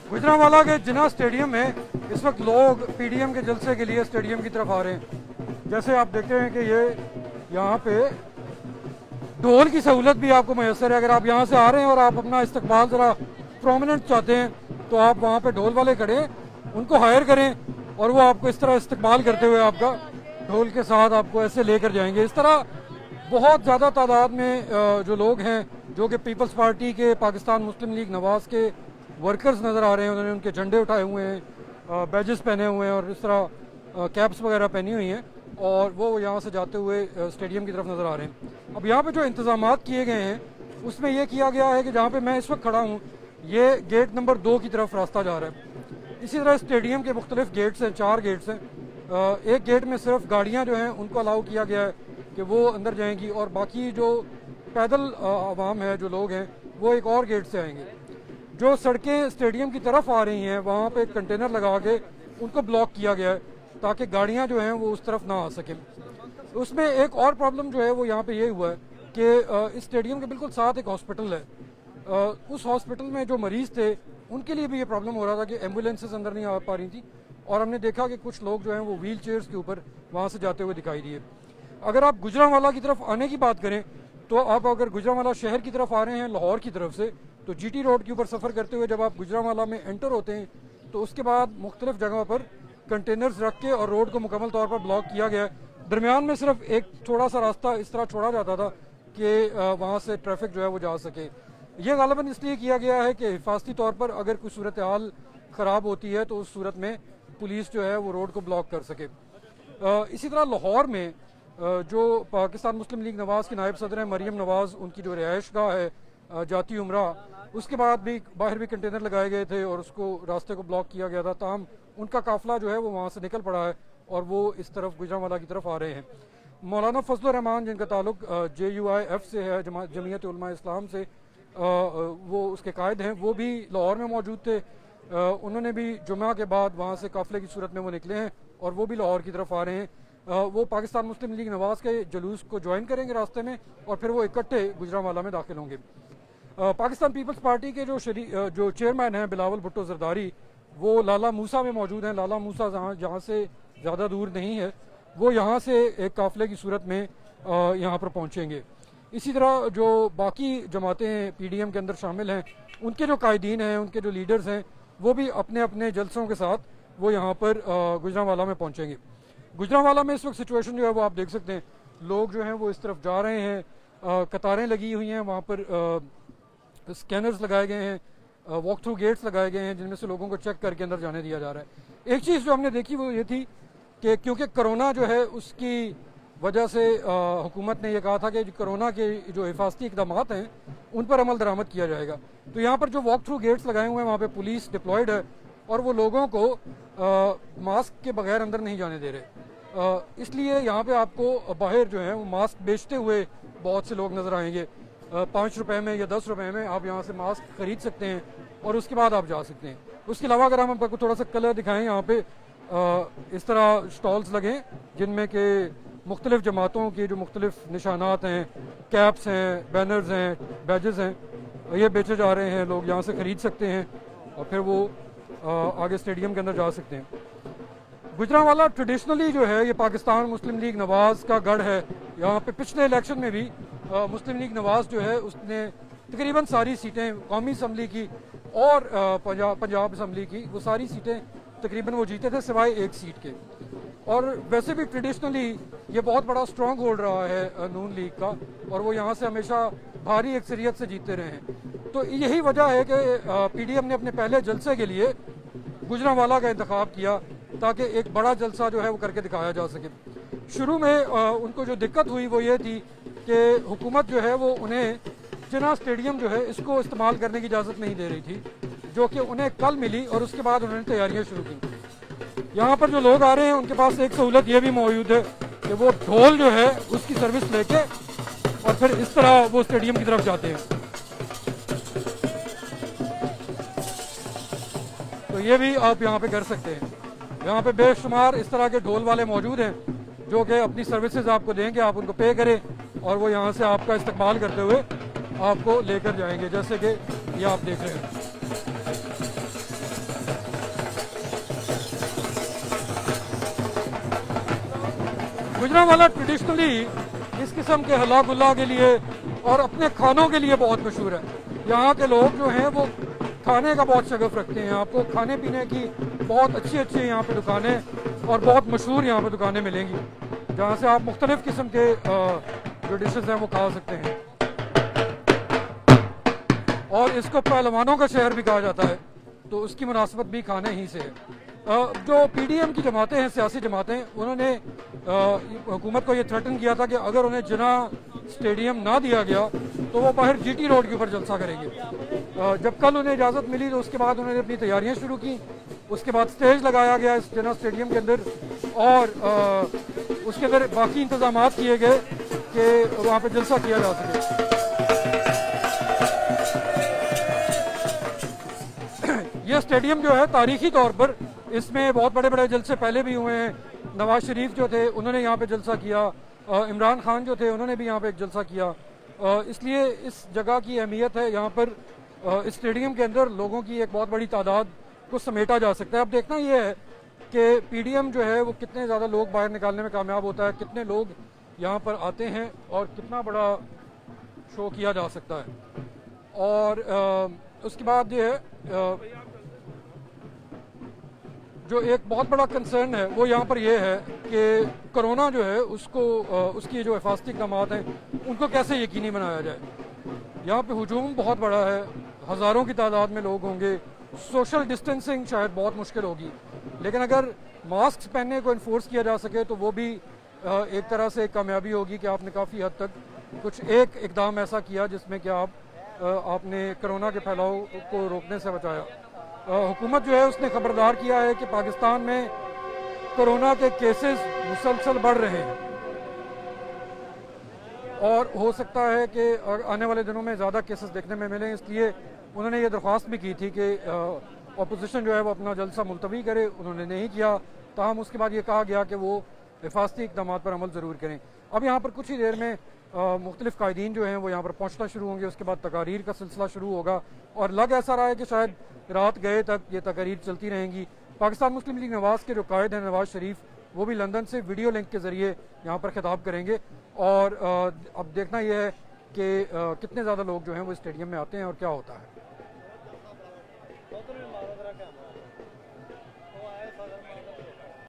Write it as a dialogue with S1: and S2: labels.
S1: गुजरांवाला के जिना स्टेडियम में इस वक्त लोग पीडीएम के जलसे के लिए स्टेडियम की तरफ आ रहे हैं। जैसे आप देखते हैं कि ये यहाँ पे ढोल की सहूलत भी आपको मैसर है। अगर आप यहाँ से आ रहे हैं और आप अपना इस्तकबाल ज़रा प्रोमिनेंट चाहते हैं तो आप वहाँ पे ढोल वाले खड़े हैं, उनको हायर करें और वो आपको इस तरह इस्तकबाल करते हुए आपका ढोल के साथ आपको ऐसे लेकर जाएंगे। इस तरह बहुत ज़्यादा तादाद में जो लोग हैं जो कि पीपल्स पार्टी के पाकिस्तान मुस्लिम लीग नवाज के वर्कर्स नज़र आ रहे हैं। उन्होंने उनके झंडे उठाए हुए हैं, बैजेस पहने हुए हैं और इस तरह कैप्स वगैरह पहनी हुई हैं और वो यहाँ से जाते हुए स्टेडियम की तरफ नज़र आ रहे हैं। अब यहाँ पे जो इंतजामात किए गए हैं उसमें यह किया गया है कि जहाँ पे मैं इस वक्त खड़ा हूँ ये गेट नंबर 2 की तरफ रास्ता जा रहा है। इसी तरह स्टेडियम के मुख्तलिफ गेट्स हैं, 4 गेट्स हैं। एक गेट में सिर्फ गाड़ियाँ जो हैं उनको अलाउ किया गया है कि वो अंदर जाएंगी और बाकी जो पैदल आवाम है, जो लोग हैं, वो एक और गेट से आएंगे। जो सड़कें स्टेडियम की तरफ आ रही हैं वहाँ पे कंटेनर लगा के उनको ब्लॉक किया गया है ताकि गाड़ियाँ जो हैं वो उस तरफ ना आ सकें। उसमें एक और प्रॉब्लम जो है वो यहाँ पे ये हुआ है कि इस स्टेडियम के बिल्कुल साथ एक हॉस्पिटल है। उस हॉस्पिटल में जो मरीज़ थे उनके लिए भी ये प्रॉब्लम हो रहा था कि एम्बुलेंसेज अंदर नहीं आ पा रही थी और हमने देखा कि कुछ लोग जो हैं वो व्हील चेयर्स के ऊपर वहाँ से जाते हुए दिखाई दिए। अगर आप गुजरांवाला की तरफ आने की बात करें तो आप अगर गुजरांवाला शहर की तरफ आ रहे हैं लाहौर की तरफ से तो जीटी रोड के ऊपर सफ़र करते हुए जब आप गुजरांवाला में एंटर होते हैं तो उसके बाद मुख्तलिफ जगहों पर कंटेनर्स रख के और रोड को मुकम्मल तौर पर ब्लॉक किया गया है। दरमियान में सिर्फ एक थोड़ा सा रास्ता इस तरह छोड़ा जाता था कि वहाँ से ट्रैफिक जो है वो जा सके। ये गालिबन इसलिए किया गया है कि हिफाजती तौर पर अगर कोई सूरत हाल ख़राब होती है तो उस सूरत में पुलिस जो है वो रोड को ब्लॉक कर सके। इसी तरह लाहौर में जो पाकिस्तान मुस्लिम लीग नवाज की नायब सदर हैं मरीम नवाज, उनकी जो रिहाइश गाह है जाती उमरा, उसके बाद भी बाहर भी कंटेनर लगाए गए थे और उसको रास्ते को ब्लॉक किया गया था। ताहम उनका काफिला जो है वो वहाँ से निकल पड़ा है और वो इस तरफ गुजरांवाला की तरफ आ रहे हैं। मौलाना फजलुर रहमान जिनका ताल्लुक JUIF से है, जमीयत उलमा इस्लाम से, वो उसके कायद हैं, वो भी लाहौर में मौजूद थे। उन्होंने भी जुमा के बाद वहाँ से काफिले की सूरत में वो निकले हैं और वो भी लाहौर की तरफ आ रहे हैं। वो पाकिस्तान मुस्लिम लीग नवाज के जुलूस को ज्वाइन करेंगे रास्ते में और फिर वो इकट्ठे गुजरांवाला में दाखिल होंगे। पाकिस्तान पीपल्स पार्टी के जो चेयरमैन हैं बिलावल भुट्टो जरदारी, वो लाला मूसा में मौजूद हैं। लाला मूसा जहाँ से ज़्यादा दूर नहीं है, वो यहाँ से एक काफिले की सूरत में यहाँ पर पहुँचेंगे। इसी तरह जो बाकी जमातें PDM के अंदर शामिल हैं, उनके जो कायदीन हैं, उनके जो लीडर्स हैं, वो भी अपने अपने जलसों के साथ वो यहाँ पर गुजरांवाला में पहुँचेंगे। गुजरांवाला में इस वक्त सिचुएशन जो है वो आप देख सकते हैं, लोग जो हैं वो इस तरफ जा रहे हैं, कतारें लगी हुई हैं, वहाँ पर स्कैनर्स लगाए गए हैं, वॉक थ्रू गेट्स लगाए गए हैं जिनमें से लोगों को चेक करके अंदर जाने दिया जा रहा है। एक चीज़ जो हमने देखी वो ये थी कि क्योंकि कोरोना जो है उसकी वजह से हुकूमत ने यह कहा था कि कोरोना के जो हिफाजती इकदाम हैं उन पर अमल दरामद किया जाएगा। तो यहाँ पर जो वॉक थ्रू गेट्स लगाए हुए हैं वहाँ पे पुलिस डिप्लॉयड है और वो लोगों को मास्क के बगैर अंदर नहीं जाने दे रहे। इसलिए यहाँ पे आपको बाहर जो है वो मास्क बेचते हुए बहुत से लोग नज़र आएंगे। 5 रुपए में या 10 रुपए में आप यहाँ से मास्क खरीद सकते हैं और उसके बाद आप जा सकते हैं। उसके अलावा अगर हम आपको थोड़ा सा कलर दिखाएं, यहाँ पे इस तरह स्टॉल्स लगे जिनमें के मुख्तलिफ जमातों के जो मुख्तलिफ निशानात हैं, कैप्स हैं, बैनर्स हैं, बैजेस हैं, ये बेचे जा रहे हैं। लोग यहाँ से ख़रीद सकते हैं और फिर वो आगे स्टेडियम के अंदर जा सकते हैं। गुजरांवाला ट्रेडिशनली जो है ये पाकिस्तान मुस्लिम लीग नवाज का गढ़ है। यहाँ पे पिछले इलेक्शन में भी मुस्लिम लीग नवाज जो है उसने तकरीबन सारी सीटें कौमी असम्बली की और पंजाब असम्बली की, वो सारी सीटें तकरीबन वो जीते थे सिवाय एक सीट के। और वैसे भी ट्रेडिशनली ये बहुत बड़ा स्ट्रॉन्ग होल्ड रहा है नून लीग का और वो यहाँ से हमेशा भारी अक्सरियत से जीतते रहे हैं। तो यही वजह है कि PDM ने अपने पहले जलसे के लिए गुजरांवाला का इंतखाब किया ताकि एक बड़ा जलसा जो है वो करके दिखाया जा सके। शुरू में उनको जो दिक्कत हुई वो ये थी कि हुकूमत जो है वो उन्हें जिना स्टेडियम जो है इसको इस्तेमाल करने की इजाज़त नहीं दे रही थी, जो कि उन्हें कल मिली और उसके बाद उन्होंने तैयारियां शुरू की। यहाँ पर जो लोग आ रहे हैं उनके पास एक सहूलत ये भी मौजूद है कि वो ढोल जो है उसकी सर्विस लेके और फिर इस तरह वो स्टेडियम की तरफ जाते हैं। तो ये भी आप यहाँ पे कर सकते हैं। यहाँ पे बेशुमार इस तरह के ढोल वाले मौजूद हैं जो कि अपनी सर्विसेज आपको देंगे, आप उनको पे करें और वो यहाँ से आपका इस्तेमाल करते हुए आपको लेकर जाएंगे, जैसे कि ये आप देख रहे हैं। गुजरांवाला ट्रेडिशनली इस किस्म के हला गुल्ला के लिए और अपने खानों के लिए बहुत मशहूर है। यहाँ के लोग जो हैं वो खाने का बहुत शगफ रखते हैं। आपको खाने पीने की बहुत अच्छी अच्छी यहाँ पे दुकानें और बहुत मशहूर यहाँ पे दुकानें मिलेंगी, जहाँ से आप मुख्तलिफ किस्म के जो डिशेस हैं वो खा सकते हैं। और इसको पहलवानों का शहर भी कहा जाता है, तो उसकी मुनासबत भी खाने ही से है। जो पीडीएम की जमातें हैं, सियासी जमातें, उन्होंने हुकूमत को ये थ्रेटन किया था कि अगर उन्हें जिना स्टेडियम ना दिया गया तो वो बाहर जीटी रोड के ऊपर जलसा करेंगे। जब कल उन्हें इजाज़त मिली तो उसके बाद उन्होंने अपनी तैयारियां शुरू की। उसके बाद स्टेज लगाया गया इस जिना स्टेडियम के अंदर और उसके अंदर बाकी इंतजाम किए गए कि वहाँ पर जलसा किया जा सके। ये स्टेडियम जो है तारीखी तौर पर, इसमें बहुत बड़े बड़े जलसे पहले भी हुए हैं। नवाज शरीफ जो थे उन्होंने यहाँ पे जलसा किया, इमरान खान जो थे उन्होंने भी यहाँ पे एक जलसा किया। इसलिए इस जगह की अहमियत है। यहाँ पर इस स्टेडियम के अंदर लोगों की एक बहुत बड़ी तादाद को समेटा जा सकता है। अब देखना ये है कि पीडीएम जो है वो कितने ज़्यादा लोग बाहर निकालने में कामयाब होता है, कितने लोग यहाँ पर आते हैं और कितना बड़ा शो किया जा सकता है। और उसके बाद ये है जो एक बहुत बड़ा कंसर्न है वो यहाँ पर ये है कि कोरोना जो है उसको उसकी जो हिफाजती इक़दाम हैं उनको कैसे यकीनी बनाया जाए। यहाँ पे हुजूम बहुत बड़ा है, हज़ारों की तादाद में लोग होंगे, सोशल डिस्टेंसिंग शायद बहुत मुश्किल होगी, लेकिन अगर मास्क पहनने को इन्फोर्स किया जा सके तो वो भी एक तरह से कामयाबी होगी कि आपने काफ़ी हद तक कुछ एक इक़दाम ऐसा किया जिसमें कि आपने कोरोना के फैलाव को रोकने से बचाया। हुकूमत जो है उसने खबरदार किया है कि पाकिस्तान में कोरोना के केसेस मुसलसल बढ़ रहे हैं और हो सकता है कि आने वाले दिनों में ज़्यादा केसेस देखने में मिलें। इसलिए उन्होंने ये दरख्वास्त भी की थी कि अपोजिशन जो है वो अपना जलसा मुलतवी करे। उन्होंने नहीं किया, ताहम उसके बाद ये कहा गया कि वो हिफाजती इक़दाम पर अमल ज़रूर करें। अब यहाँ पर कुछ ही देर में मुख्तलिफ कायदीन जो हैं वो यहाँ पर पहुँचना शुरू होंगे, उसके बाद तकारीर का सिलसिला शुरू होगा और लग ऐसा रहा है कि शायद रात गए तक ये तकारीर चलती रहेंगी। पाकिस्तान मुस्लिम लीग नवाज़ के जो कायद हैं नवाज शरीफ, वो भी लंदन से वीडियो लिंक के ज़रिए यहाँ पर खिताब करेंगे और अब देखना यह है कि कितने ज़्यादा लोग जो हैं वो स्टेडियम में आते हैं और क्या होता है।